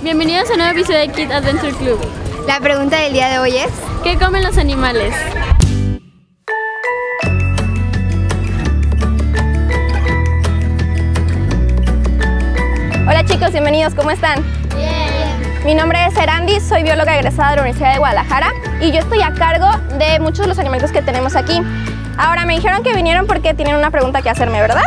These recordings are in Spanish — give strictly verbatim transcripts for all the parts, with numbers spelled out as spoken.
Bienvenidos a un nuevo episodio de Kids Adventure Club. La pregunta del día de hoy es: ¿qué comen los animales? Hola chicos, bienvenidos, ¿cómo están? Bien. Mi nombre es Erandi, soy bióloga egresada de la Universidad de Guadalajara y yo estoy a cargo de muchos de los animalitos que tenemos aquí. Ahora, me dijeron que vinieron porque tienen una pregunta que hacerme, ¿verdad?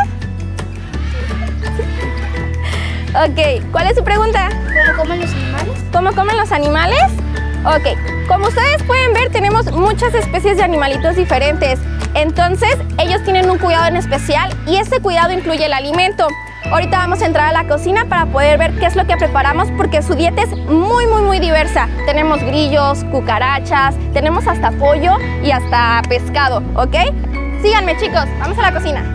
Ok, ¿cuál es su pregunta? ¿Cómo comen los animales? ¿Cómo comen los animales? Ok, como ustedes pueden ver, tenemos muchas especies de animalitos diferentes. Entonces, ellos tienen un cuidado en especial y ese cuidado incluye el alimento. Ahorita vamos a entrar a la cocina para poder ver qué es lo que preparamos porque su dieta es muy, muy, muy diversa. Tenemos grillos, cucarachas, tenemos hasta pollo y hasta pescado, ¿ok? Síganme chicos, vamos a la cocina.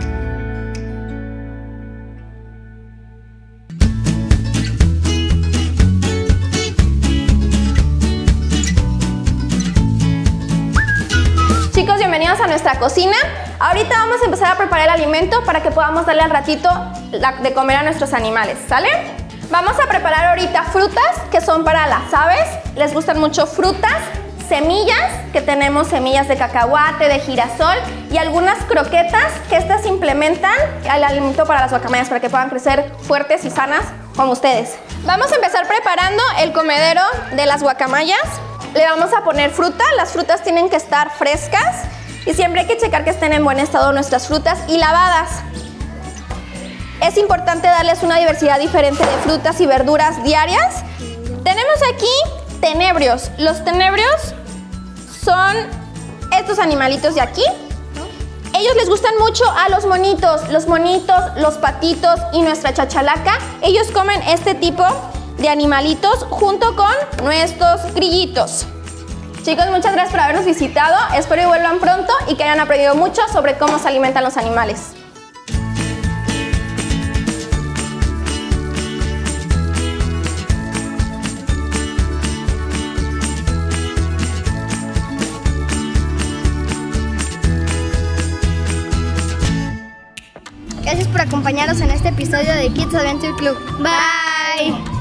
Chicos, bienvenidos a nuestra cocina. Ahorita vamos a empezar a preparar el alimento para que podamos darle al ratito de comer a nuestros animales, ¿sale? Vamos a preparar ahorita frutas que son para las aves. Les gustan mucho frutas, semillas, que tenemos semillas de cacahuate, de girasol y algunas croquetas que estas implementan al alimento para las guacamayas para que puedan crecer fuertes y sanas como ustedes. Vamos a empezar preparando el comedero de las guacamayas. Le vamos a poner fruta, las frutas tienen que estar frescas y siempre hay que checar que estén en buen estado nuestras frutas y lavadas. Es importante darles una diversidad diferente de frutas y verduras diarias. Tenemos aquí tenebrios. Los tenebrios son estos animalitos de aquí. Ellos les gustan mucho a los monitos, los monitos, los patitos y nuestra chachalaca. Ellos comen este tipo de animalitos junto con nuestros grillitos. Chicos, muchas gracias por habernos visitado. Espero que vuelvan pronto y que hayan aprendido mucho sobre cómo se alimentan los animales. Gracias por acompañarnos en este episodio de Kids Adventure Club. Bye.